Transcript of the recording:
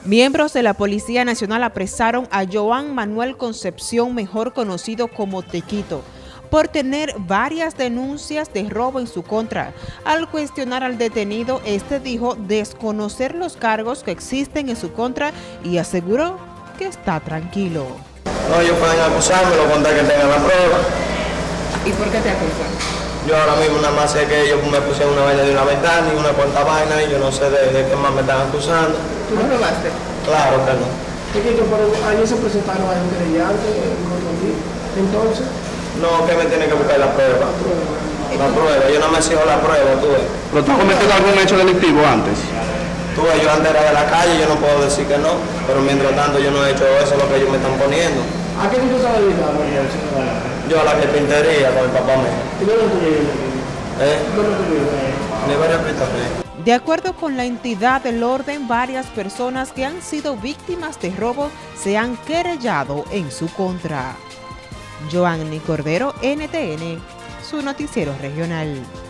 Miembros de la Policía Nacional apresaron a Joan Manuel Concepción, mejor conocido como Tequito, por tener varias denuncias de robo en su contra. Al cuestionar al detenido, este dijo desconocer los cargos que existen en su contra y aseguró que está tranquilo. No, ellos pueden acusármelo con tal que tengan la prueba. ¿Y por qué te acusan? Yo ahora mismo nada más sé que ellos me pusieron una vaina de una ventana y una cuanta vaina y yo no sé de qué más me están acusando. ¿Tú no robaste? Claro que no. Tequito, pero ayer se presentaron a un querellante, entonces... No, que me tiene que buscar la prueba. La prueba, yo no me sigo la prueba, tú ves. ¿Pero tú has cometido algún hecho delictivo antes? Tú ves, yo antes era de la calle, yo no puedo decir que no, pero mientras tanto yo no he hecho eso, lo que ellos me están poniendo. ¿A qué tú estás dedicado? Yo a la carpintería con el papá mío. ¿Y dónde tú vives? ¿Dónde tú vives? De varias carpinterías. De acuerdo con la entidad del orden, varias personas que han sido víctimas de robo se han querellado en su contra. Joanny Cordero, NTN, su noticiero regional.